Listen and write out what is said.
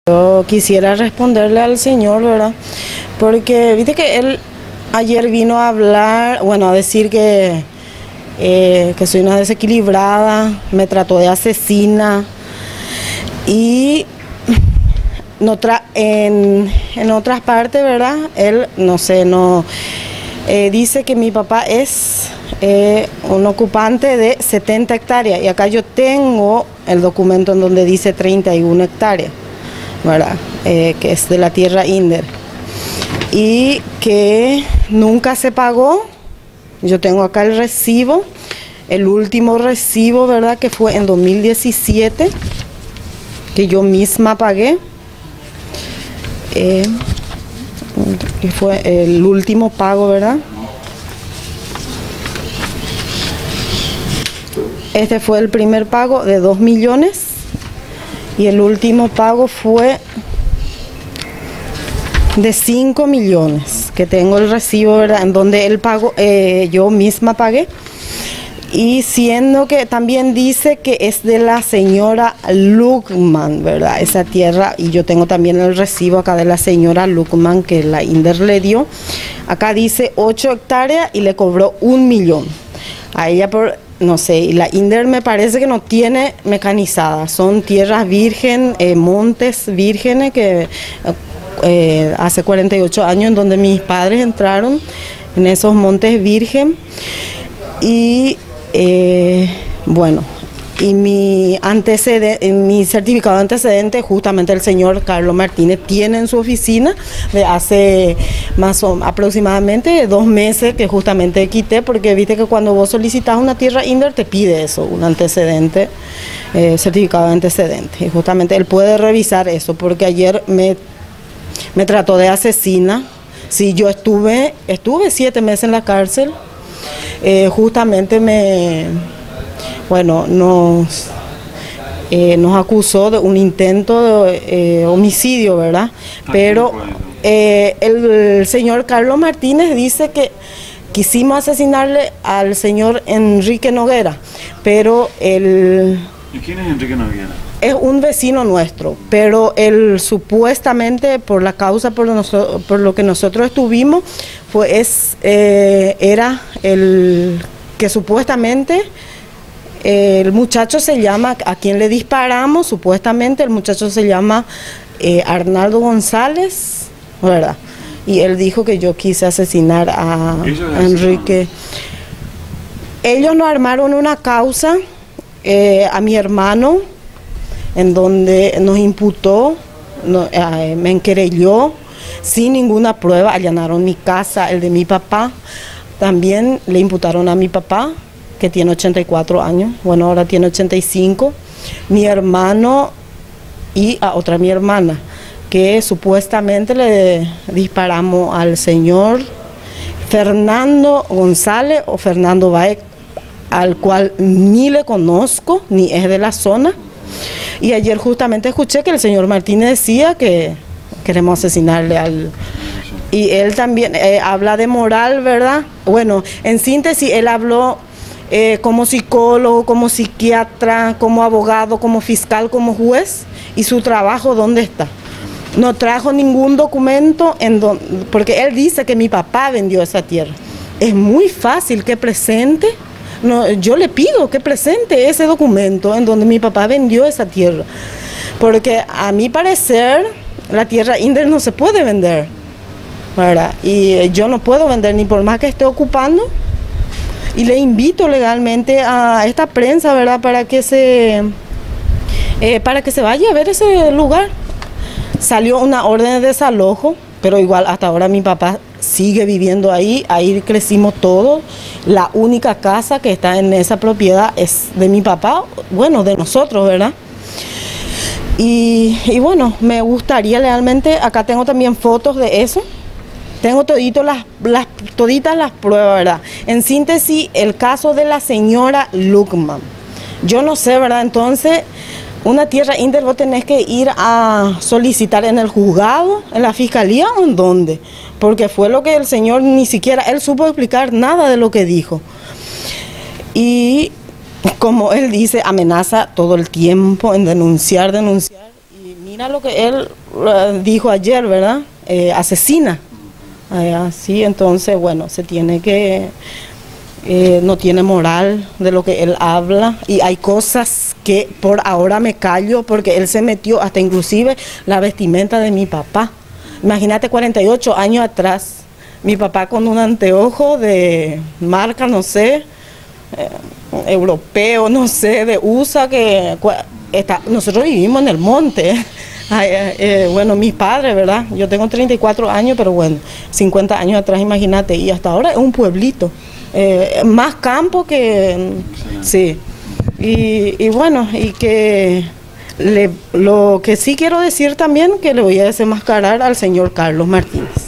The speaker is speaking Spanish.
Yo quisiera responderle al señor, ¿verdad? Porque viste que él ayer vino a hablar, bueno, a decir que soy una desequilibrada, me trató de asesina y en otras partes, ¿verdad? Él, no sé, dice que mi papá es un ocupante de 70 hectáreas y acá yo tengo el documento en donde dice 31 hectáreas, ¿verdad? Que es de la tierra INDER y que nunca se pagó. Yo tengo acá el recibo, el último recibo, ¿verdad? Que fue en 2017, que yo misma pagué. Y fue el último pago, ¿verdad? Este fue el primer pago de 2 millones y el último pago fue de 5 millones, que tengo el recibo, ¿verdad? En donde el pago yo misma pagué. Y siendo que también dice que es de la señora Luckman, ¿verdad? Esa tierra, y yo tengo también el recibo acá de la señora Luckman que la INDER le dio. Acá dice 8 hectáreas y le cobró 1 millón. A ella por, no sé, y la INDER me parece que no tiene mecanizada. Son tierras virgen, montes vírgenes que hace 48 años en donde mis padres entraron en esos montes virgen. Y bueno, y mi certificado de antecedente, justamente el señor Carlos Martínez tiene en su oficina de hace aproximadamente 2 meses que justamente quité, porque viste que cuando vos solicitas una tierra INDER te pide eso, un antecedente, certificado de antecedente, y justamente él puede revisar eso, porque ayer me trató de asesina. Sí, yo estuve 7 meses en la cárcel. Justamente nos acusó de un intento de homicidio, ¿verdad? Pero el señor Carlos Martínez dice que quisimos asesinarle al señor Enrique Noguera, pero él... ¿Y quién es Enrique Noguera? Es un vecino nuestro, pero él supuestamente por la causa por lo que nosotros estuvimos, era el que supuestamente el muchacho se llama, a quien le disparamos, supuestamente el muchacho se llama Arnaldo González, ¿verdad? Y él dijo que yo quise asesinar a Enrique. Ellos nos armaron una causa a mi hermano, en donde nos imputó, me enquerelló sin ninguna prueba, allanaron mi casa, el de mi papá. También le imputaron a mi papá, que tiene 84 años, bueno, ahora tiene 85, mi hermano y a otra mi hermana, que supuestamente le disparamos al señor Fernando González o Fernando Baez, al cual ni le conozco, ni es de la zona. Y ayer justamente escuché que el señor Martínez decía que queremos asesinarle al... Y él también habla de moral, ¿verdad? Bueno, en síntesis, él habló como psicólogo, como psiquiatra, como abogado, como fiscal, como juez. ¿Y su trabajo dónde está? No trajo ningún documento, porque él dice que mi papá vendió esa tierra. Es muy fácil que presente. No, yo le pido que presente ese documento en donde mi papá vendió esa tierra, porque a mi parecer la tierra INDER no se puede vender, ¿verdad? Y yo no puedo vender ni por más que esté ocupando, y le invito legalmente a esta prensa, ¿verdad? Para que se vaya a ver ese lugar. Salió una orden de desalojo, pero igual hasta ahora mi papá sigue viviendo ahí crecimos todos. La única casa que está en esa propiedad es de mi papá, bueno, de nosotros, ¿verdad? Y bueno, me gustaría realmente, acá tengo también fotos de eso, tengo toditas las pruebas, ¿verdad? En síntesis, el caso de la señora Luckman, yo no sé, ¿verdad? Entonces, una tierra INDER vos tenés que ir a solicitar en el juzgado, en la fiscalía o en dónde, porque fue lo que el señor ni siquiera, él supo explicar nada de lo que dijo. Y como él dice, amenaza todo el tiempo en denunciar, y mira lo que él dijo ayer, ¿verdad? Asesina. Así, entonces, bueno, se tiene que... no tiene moral de lo que él habla, y hay cosas que por ahora me callo porque él se metió hasta inclusive la vestimenta de mi papá. Imagínate 48 años atrás, mi papá con un anteojo de marca, no sé, europeo, no sé, de USA, nosotros vivimos en el monte. Bueno, mis padres, ¿verdad? Yo tengo 34 años, pero bueno, 50 años atrás, imagínate, y hasta ahora es un pueblito. Más campo que... Sí. Y bueno, y que lo que sí quiero decir también, que le voy a desenmascarar al señor Carlos Martínez.